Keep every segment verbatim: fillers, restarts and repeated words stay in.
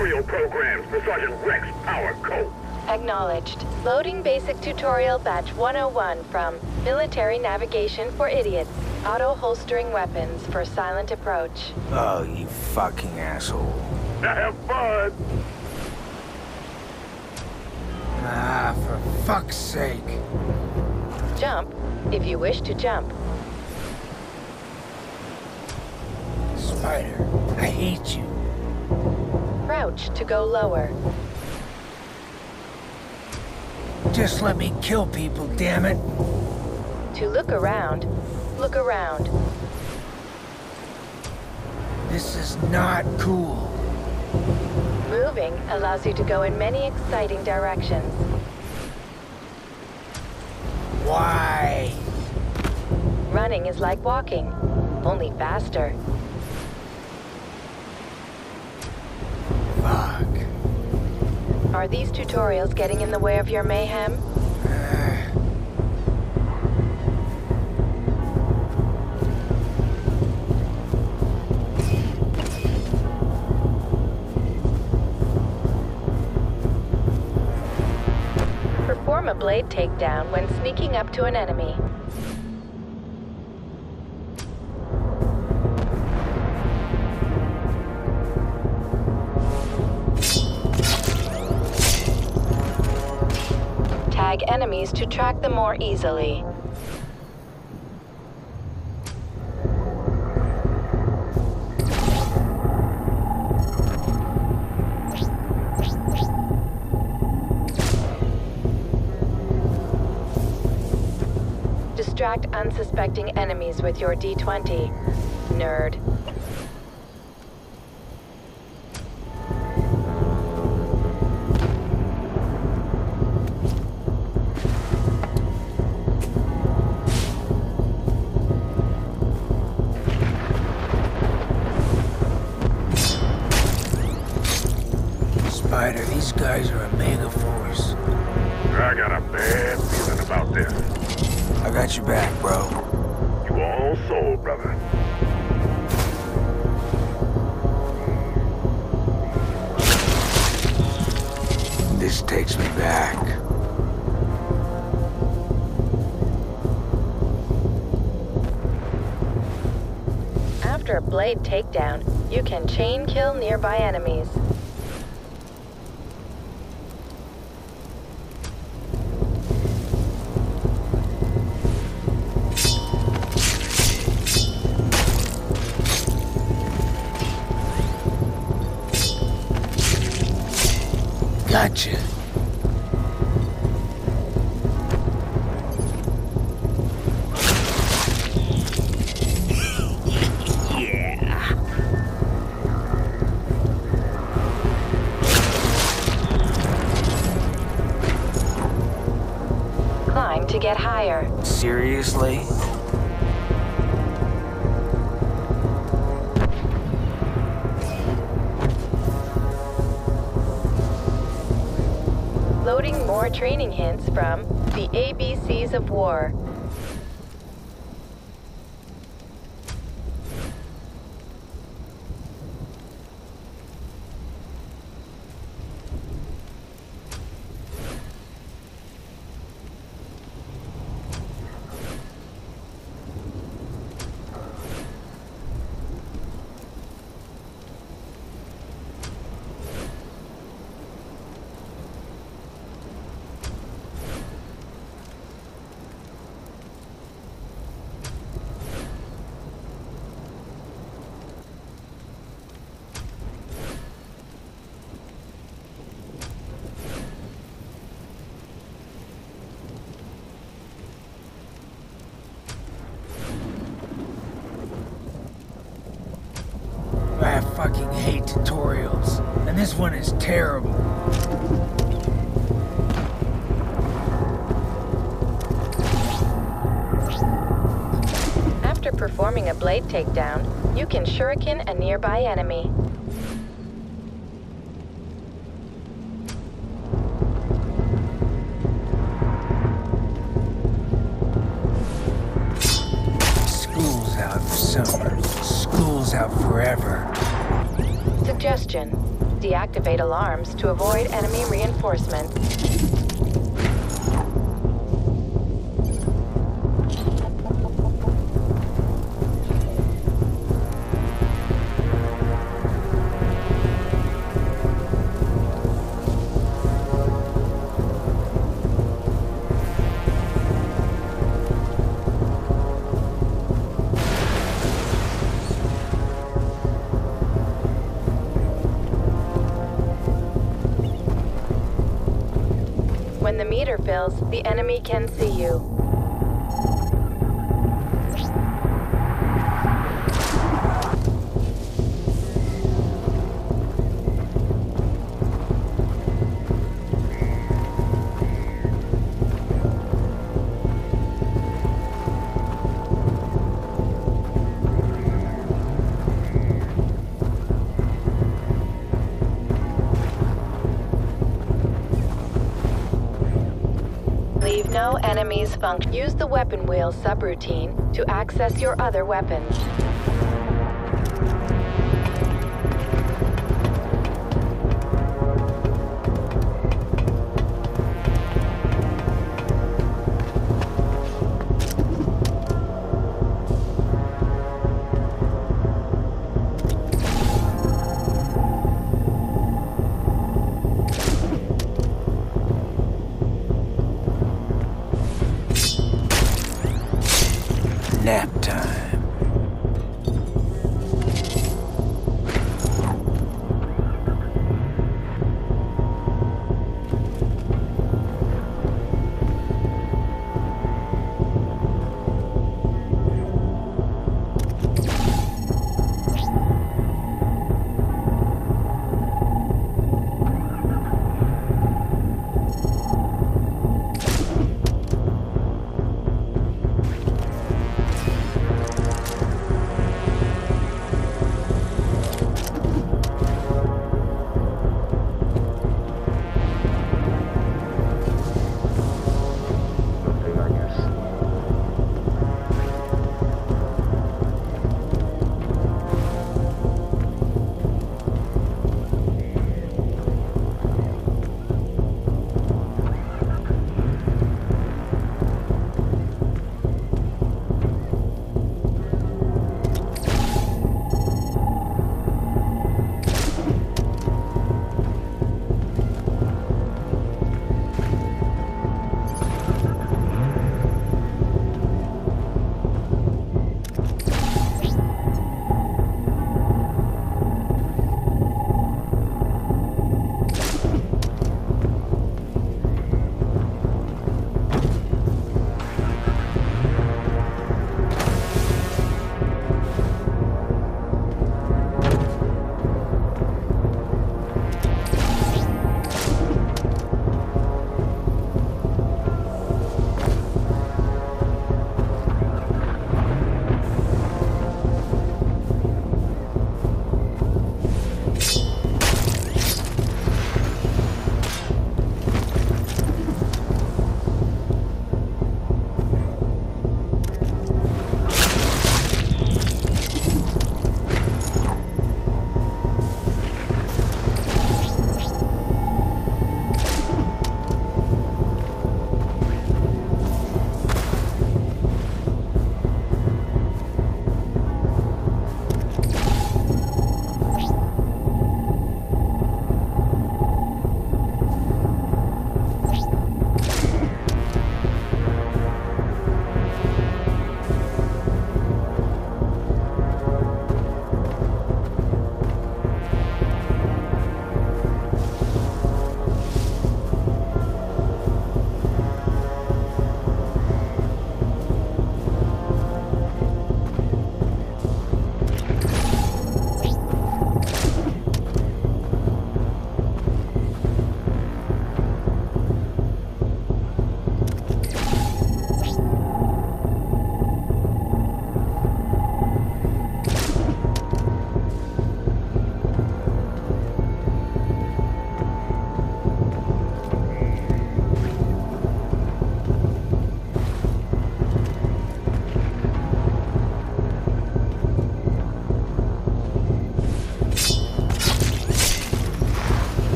tutorial programs for Sergeant Rex Power Coat. Acknowledged. Loading basic tutorial batch one oh one from Military Navigation for Idiots. Auto-holstering weapons for silent approach. Oh, you fucking asshole. Now have fun! Ah, for fuck's sake. Jump, if you wish to jump. Spider, I hate you. Crouch to go lower. Just let me kill people, damn it. To look around, look around. This is not cool. Moving allows you to go in many exciting directions. Why? Running is like walking, only faster. Fuck. Are these tutorials getting in the way of your mayhem? Perform a blade takedown when sneaking up to an enemy. Tag enemies to track them more easily. Distract unsuspecting enemies with your D twenty. Nerd. Spider, these guys are a mega force. I got a bad feeling about this. I got your back, bro. You all sold, brother. This takes me back. After a blade takedown, you can chain kill nearby enemies. Gotcha. Yeah. Climb to get higher. Seriously? Loading more training hints from the A B Cs of War. I fucking hate tutorials, and this one is terrible. After performing a blade takedown, you can shuriken a nearby enemy. School's out for summer. School's out forever. Suggestion. deactivate alarms to avoid enemy reinforcements. When the meter fills, the enemy can see you. Leave no enemies function. Use the weapon wheel subroutine to access your other weapons. Nap time.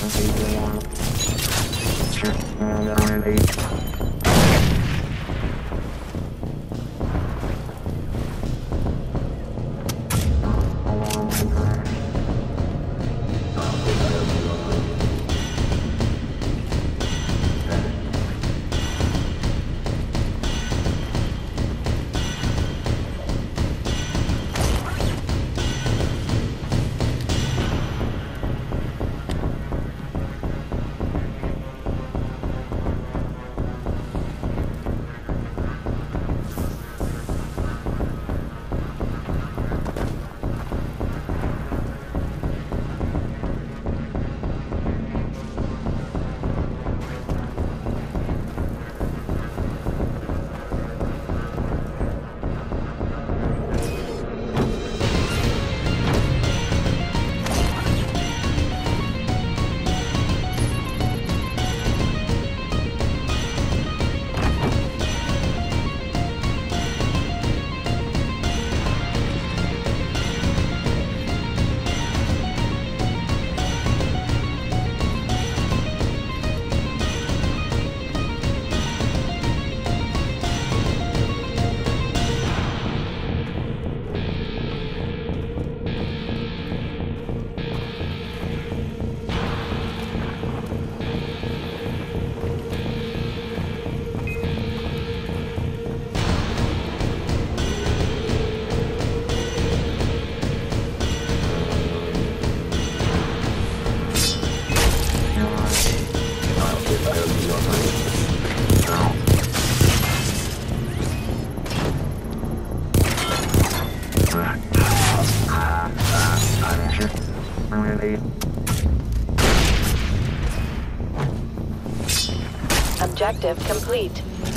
Objective complete.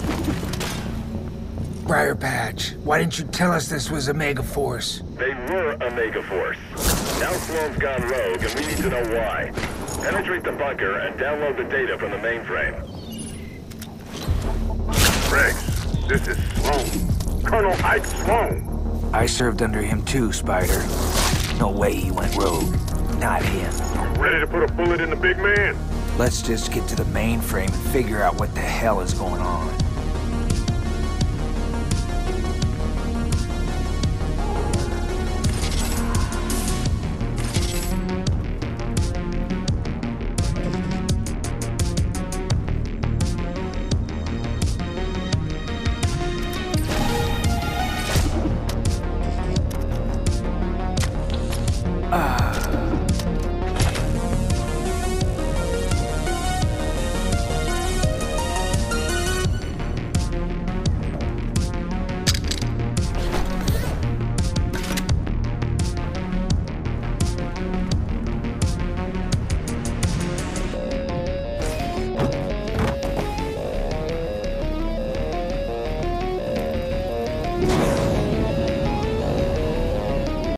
Briar Patch, why didn't you tell us this was a Megaforce? They were a Megaforce. Now Sloan's gone rogue, and we need to know why. Penetrate the bunker and download the data from the mainframe. Rex, this is Sloan. Colonel Ike Sloan. I served under him too, Spider. No way he went rogue. Not him. Ready to put a bullet in the big man? Let's just get to the mainframe and figure out what the hell is going on.